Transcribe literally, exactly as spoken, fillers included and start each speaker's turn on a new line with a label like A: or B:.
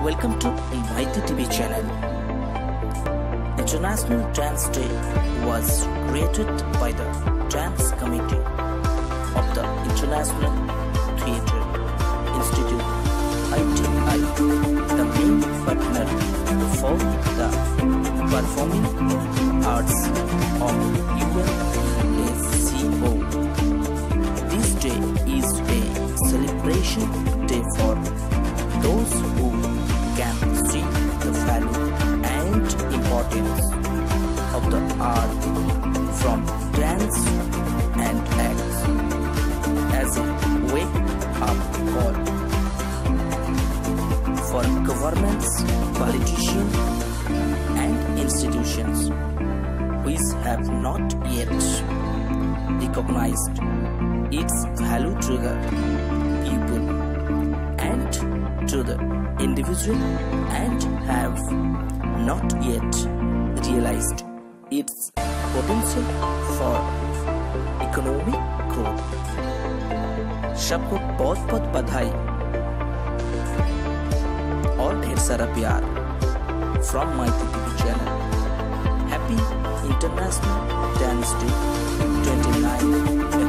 A: Welcome to Maity T V channel. International Dance Day was created by the Dance Committee of the International Theater Institute I T I, the main partner for the performing arts of UNESCO. This day is a celebration day for those who can see the value and importance of the art from dance and acts as a wake-up call for governments, politicians and institutions which have not yet recognized its value to the people and to the individual and have not yet realized its potential for economic growth. सबको बहुत बहुत बधाई और ढेर सारा प्यार from Maity T V channel. Happy International Dance Day twenty-nine